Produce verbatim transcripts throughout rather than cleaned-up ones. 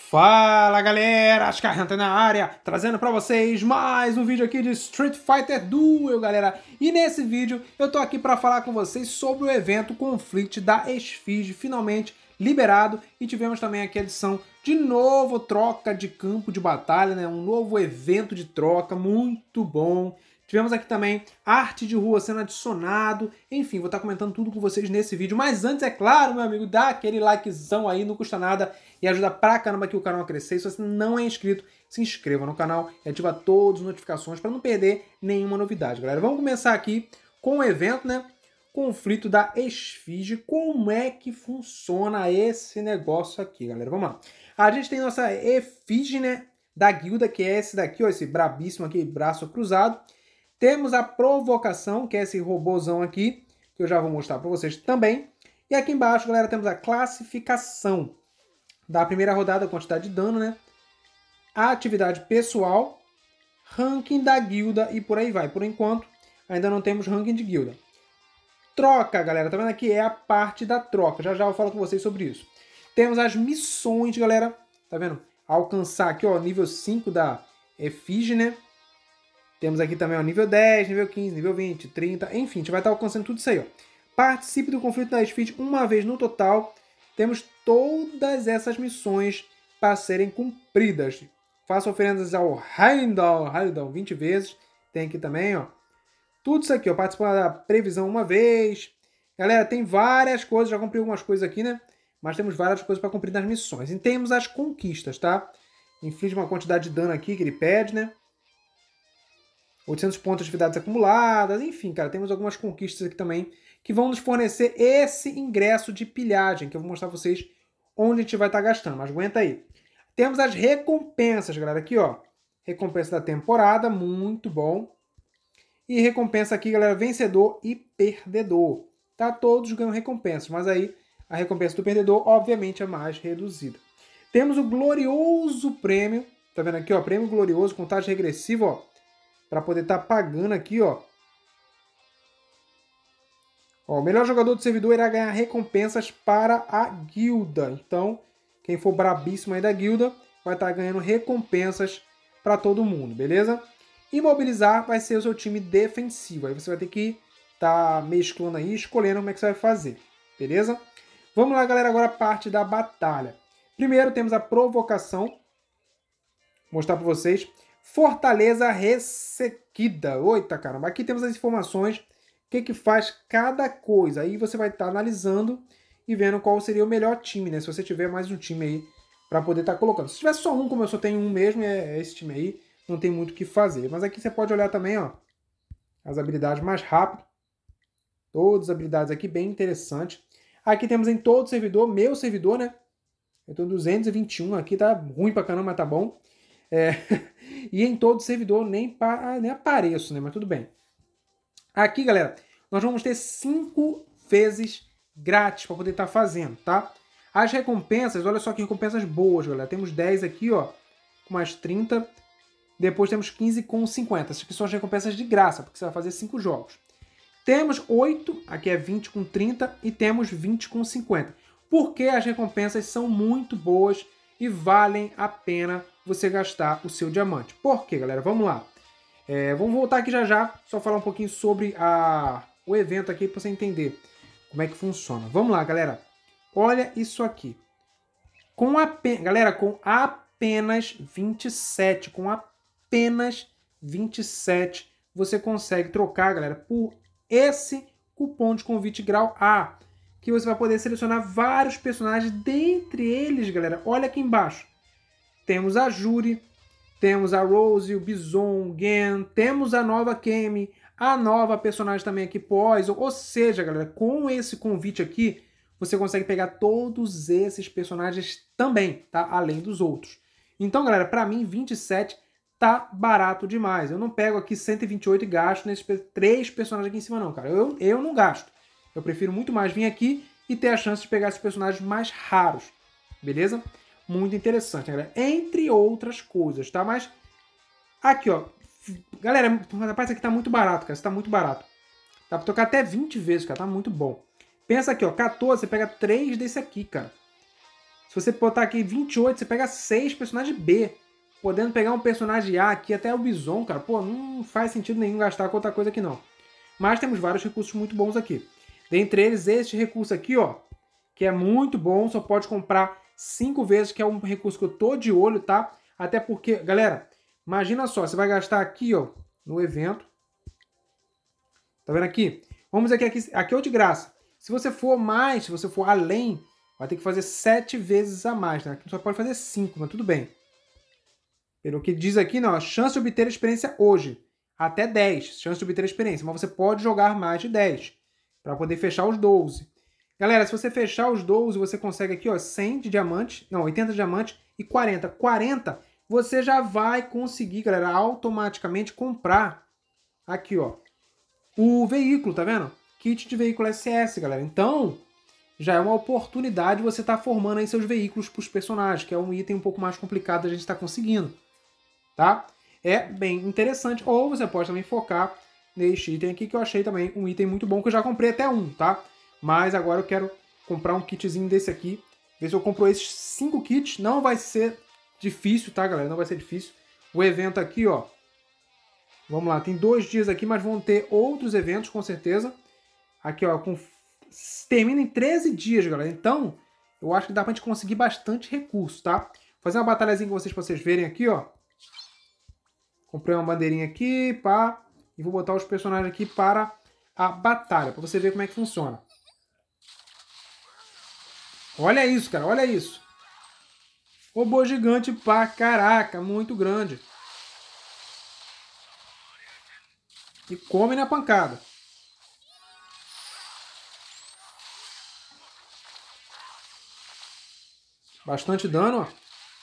Fala galera, Ascarranta na área, trazendo pra vocês mais um vídeo aqui de Street Fighter Duel, galera. E nesse vídeo eu tô aqui pra falar com vocês sobre o evento Conflict da Exfige, finalmente liberado. E tivemos também aqui a edição de novo troca de campo de batalha, né? Um novo evento de troca, muito bom. Tivemos aqui também arte de rua sendo adicionado. Enfim, vou estar comentando tudo com vocês nesse vídeo. Mas antes, é claro, meu amigo, dá aquele likezão aí, não custa nada. E ajuda pra caramba aqui o canal a crescer. E se você não é inscrito, se inscreva no canal e ativa todas as notificações para não perder nenhuma novidade, galera. Vamos começar aqui com o evento, né? Conflito da Exfige. Como é que funciona esse negócio aqui, galera? Vamos lá. A gente tem nossa efígie, né? Da guilda, que é esse daqui, ó. Esse brabíssimo aqui, braço cruzado. Temos a provocação, que é esse robôzão aqui, que eu já vou mostrar para vocês também. E aqui embaixo, galera, temos a classificação da primeira rodada, quantidade de dano, né? A atividade pessoal, ranking da guilda e por aí vai. Por enquanto, ainda não temos ranking de guilda. Troca, galera, tá vendo aqui? É a parte da troca. Já já eu falo com vocês sobre isso. Temos as missões, galera, tá vendo? Alcançar aqui, ó, nível cinco da Efígie, né? Temos aqui também o nível dez, nível quinze, nível vinte, trinta, enfim, a gente vai estar alcançando tudo isso aí, ó. Participe do conflito da Exfige uma vez no total. Temos todas essas missões para serem cumpridas. Faça oferendas ao Heimdall, Heimdall vinte vezes. Tem aqui também, ó. Tudo isso aqui, ó. Participar da previsão uma vez. Galera, tem várias coisas, já cumpri algumas coisas aqui, né? Mas temos várias coisas para cumprir nas missões. E temos as conquistas, tá? Inflige uma quantidade de dano aqui que ele pede, né? oitocentos pontos de atividades acumuladas, enfim, cara, temos algumas conquistas aqui também que vão nos fornecer esse ingresso de pilhagem, que eu vou mostrar pra vocês onde a gente vai estar gastando, mas aguenta aí. Temos as recompensas, galera, aqui, ó, recompensa da temporada, muito bom. E recompensa aqui, galera, vencedor e perdedor. Tá, todos ganham recompensas, mas aí a recompensa do perdedor, obviamente, é mais reduzida. Temos o glorioso prêmio, tá vendo aqui, ó, prêmio glorioso, contagem regressiva, ó, para poder estar tá pagando aqui, ó. Ó. O melhor jogador do servidor irá ganhar recompensas para a guilda. Então, quem for brabíssimo aí da guilda vai estar tá ganhando recompensas para todo mundo, beleza? Imobilizar vai ser o seu time defensivo. Aí você vai ter que estar tá mesclando aí, escolhendo como é que você vai fazer, beleza? Vamos lá, galera, agora a parte da batalha. Primeiro temos a provocação. Vou mostrar para vocês. Fortaleza ressequida. Eita, caramba. Aqui temos as informações. O que que faz cada coisa. Aí você vai estar tá analisando e vendo qual seria o melhor time, né? Se você tiver mais um time aí para poder estar tá colocando. Se tiver só um, como eu só tenho um mesmo, é esse time aí, não tem muito o que fazer. Mas aqui você pode olhar também, ó, as habilidades mais rápido. Todas as habilidades aqui bem interessantes. Aqui temos em todo servidor, meu servidor, né? Eu tô duzentos e vinte e um aqui, tá ruim pra caramba, mas tá bom. É... E em todo servidor nem, pa... nem apareço, né? Mas tudo bem. Aqui, galera, nós vamos ter cinco vezes grátis para poder estar tá fazendo, tá? As recompensas, olha só que recompensas boas, galera. Temos dez aqui, ó, com mais trinta. Depois temos quinze com cinquenta. Essas aqui são as recompensas de graça, porque você vai fazer cinco jogos. Temos oito, aqui é vinte com trinta, e temos vinte com cinquenta. Porque as recompensas são muito boas e valem a pena você gastar o seu diamante. Por quê, galera? Vamos lá. É, vamos voltar aqui já já, só falar um pouquinho sobre a, o evento aqui para você entender como é que funciona. Vamos lá, galera. Olha isso aqui. Com apenas, galera, com apenas vinte e sete, com apenas vinte e sete, você consegue trocar, galera, por esse cupom de convite grau A, que você vai poder selecionar vários personagens, dentre eles, galera, olha aqui embaixo. Temos a Juri, temos a Rose, o Bison, o Gen, temos a nova Kemi, a nova personagem também aqui, Poison. Ou seja, galera, com esse convite aqui, você consegue pegar todos esses personagens também, tá? Além dos outros. Então, galera, pra mim, vinte e sete tá barato demais. Eu não pego aqui cento e vinte e oito e gasto nesses três personagens aqui em cima, não, cara. Eu, eu não gasto. Eu prefiro muito mais vir aqui e ter a chance de pegar esses personagens mais raros, beleza? Muito interessante, galera. Entre outras coisas, tá? Mas aqui, ó. Galera, rapaz, aqui tá muito barato, cara. Isso tá muito barato. Dá pra tocar até vinte vezes, cara. Tá muito bom. Pensa aqui, ó. quatorze, você pega três desse aqui, cara. Se você botar aqui vinte e oito, você pega seis personagens B. Podendo pegar um personagem A aqui, até o Bison, cara. Pô, não faz sentido nenhum gastar com outra coisa aqui, não. Mas temos vários recursos muito bons aqui. Dentre eles, este recurso aqui, ó, que é muito bom, só pode comprar cinco vezes, que é um recurso que eu tô de olho, tá? Até porque, galera, imagina só, você vai gastar aqui, ó, no evento. Tá vendo aqui? Vamos dizer que aqui, aqui é o de graça. Se você for mais, se você for além, vai ter que fazer sete vezes a mais, né? Aqui só pode fazer cinco, mas tudo bem. Pelo que diz aqui, não, a chance de obter experiência hoje. Até dez, chance de obter experiência. Mas você pode jogar mais de dez, para poder fechar os doze. Galera, se você fechar os doze, você consegue aqui, ó, cem de diamante, não, oitenta de diamante e quarenta. quarenta, você já vai conseguir, galera, automaticamente comprar aqui, ó, o veículo, tá vendo? Kit de veículo S S, galera. Então, já é uma oportunidade você estar tá formando aí seus veículos para os personagens, que é um item um pouco mais complicado a gente estar tá conseguindo, tá? É bem interessante. Ou você pode também focar neste item aqui, que eu achei também um item muito bom, que eu já comprei até um, tá? Mas agora eu quero comprar um kitzinho desse aqui, ver se eu compro esses cinco kits. Não vai ser difícil, tá, galera? Não vai ser difícil. O evento aqui, ó, vamos lá, tem dois dias aqui, mas vão ter outros eventos, com certeza. Aqui, ó, com... termina em treze dias, galera. Então, eu acho que dá pra gente conseguir bastante recurso, tá? Vou fazer uma batalhazinha com vocês, pra vocês verem aqui, ó. Comprei uma bandeirinha aqui, pá. E vou botar os personagens aqui para a batalha, pra você ver como é que funciona. Olha isso, cara, olha isso. Robô gigante pra caraca, muito grande. E come na pancada. Bastante dano, ó.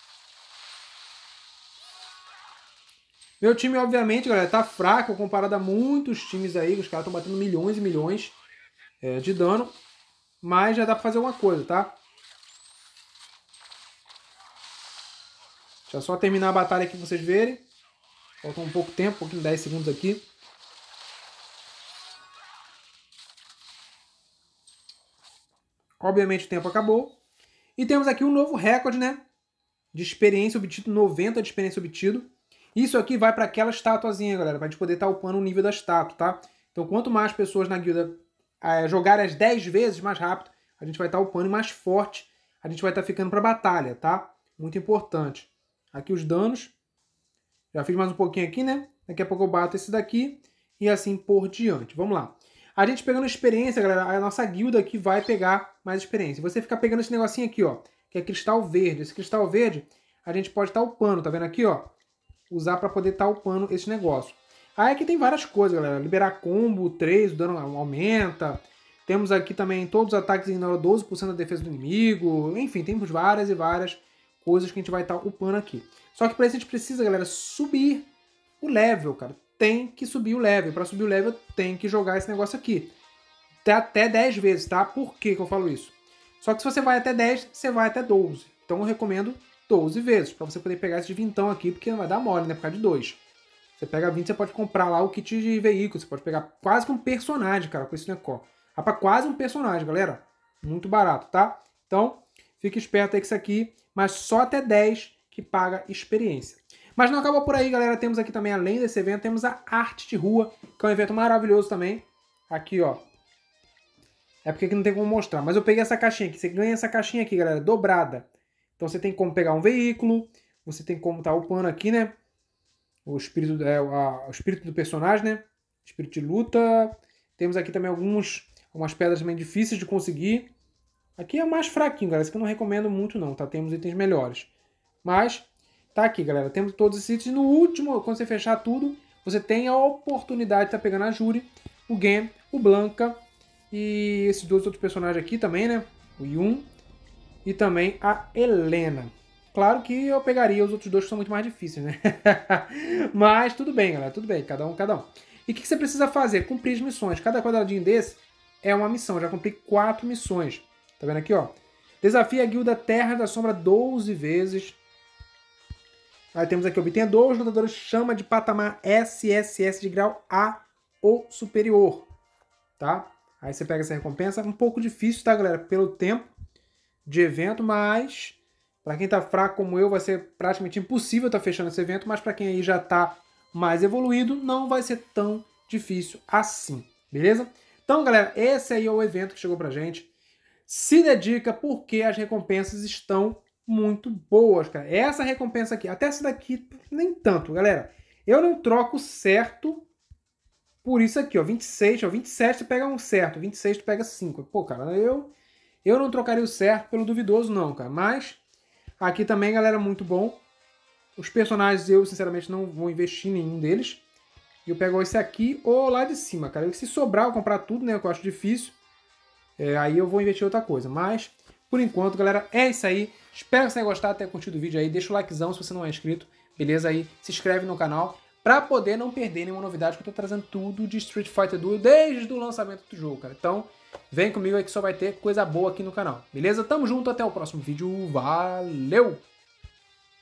Meu time, obviamente, galera, tá fraco comparado a muitos times aí. Os caras estão batendo milhões e milhões é, de dano. Mas já dá pra fazer uma coisa, tá? Deixa eu só terminar a batalha aqui pra vocês verem. Falta um pouco tempo, um pouquinho, dez segundos aqui. Obviamente o tempo acabou. E temos aqui um novo recorde, né? De experiência obtido, noventa de experiência obtido. Isso aqui vai para aquela estatuazinha, galera, pra gente poder estar upando o nível da estátua, tá? Então quanto mais pessoas na guilda é, jogarem as dez vezes mais rápido, a gente vai estar upando e mais forte a gente vai estar ficando pra batalha, tá? Muito importante. Aqui os danos. Já fiz mais um pouquinho aqui, né? Daqui a pouco eu bato esse daqui e assim por diante. Vamos lá. A gente pegando experiência, galera, a nossa guilda aqui vai pegar mais experiência. Você fica pegando esse negocinho aqui, ó, que é cristal verde. Esse cristal verde a gente pode estar upando, tá vendo aqui, ó? Usar para poder estar upando esse negócio. Aí aqui tem várias coisas, galera. Liberar combo, três, o dano aumenta. Temos aqui também todos os ataques ignoram doze por cento da defesa do inimigo. Enfim, temos várias e várias coisas que a gente vai estar upando aqui. Só que para isso a gente precisa, galera, subir o level, cara. Tem que subir o level. Para subir o level, tem que jogar esse negócio aqui. Até dez vezes, tá? Por que que eu falo isso? Só que se você vai até dez, você vai até doze. Então eu recomendo doze vezes, para você poder pegar esse vintão aqui, porque não vai dar mole, né? Por causa de dois. Você pega vinte, você pode comprar lá o kit de veículo. Você pode pegar quase que um personagem, cara, com esse negócio. Dá pra quase um personagem, galera. Muito barato, tá? Então, fique esperto aí com isso aqui. Mas só até dez que paga experiência. Mas não acabou por aí, galera. Temos aqui também, além desse evento, temos a Arte de Rua, que é um evento maravilhoso também. Aqui, ó. É porque aqui não tem como mostrar. Mas eu peguei essa caixinha aqui. Você ganha essa caixinha aqui, galera, dobrada. Então você tem como pegar um veículo. Você tem como estar upando aqui, né? O espírito, é, a, o espírito do personagem, né? Espírito de luta. Temos aqui também alguns, algumas pedras também difíceis de conseguir. Aqui é o mais fraquinho, galera. Esse aqui eu não recomendo muito, não, tá? Temos itens melhores. Mas, tá aqui, galera. Temos todos esses itens. No último, quando você fechar tudo, você tem a oportunidade de estar pegando a Juri, o Gen, o Blanca e esses dois outros personagens aqui também, né? O Yun e também a Helena. Claro que eu pegaria os outros dois que são muito mais difíceis, né? Mas tudo bem, galera. Tudo bem. Cada um, cada um. E o que você precisa fazer? Cumprir as missões. Cada quadradinho desse é uma missão. Já cumpri quatro missões. Tá vendo aqui, ó? Desafia a guilda Terra da Sombra doze vezes. Aí temos aqui, obtenha dois lutadores chama de patamar S S S de grau A ou superior. Tá? Aí você pega essa recompensa. Um pouco difícil, tá, galera? Pelo tempo de evento, mas Para quem tá fraco como eu, vai ser praticamente impossível estar tá fechando esse evento, mas para quem aí já tá mais evoluído, não vai ser tão difícil assim, beleza? Então, galera, esse aí é o evento que chegou pra gente. Se dedica porque as recompensas estão muito boas, cara. Essa recompensa aqui, até essa daqui, nem tanto, galera. Eu não troco certo por isso aqui, ó. vinte e seis, ó. vinte e sete tu pega um certo, vinte e seis tu pega cinco. Pô, cara, eu, eu não trocaria o certo pelo duvidoso, não, cara. Mas aqui também, galera, muito bom. Os personagens eu, sinceramente, não vou investir em nenhum deles. E eu pego esse aqui ou lá de cima, cara. Se sobrar, eu comprar tudo, né? Que eu acho difícil. É, aí eu vou investir em outra coisa. Mas, por enquanto, galera, é isso aí. Espero que você tenha gostado, tenha curtido o vídeo aí. Deixa o likezão se você não é inscrito. Beleza? Aí se inscreve no canal pra poder não perder nenhuma novidade, que eu tô trazendo tudo de Street Fighter Duel desde o lançamento do jogo, cara. Então, vem comigo aí que só vai ter coisa boa aqui no canal. Beleza? Tamo junto, até o próximo vídeo. Valeu!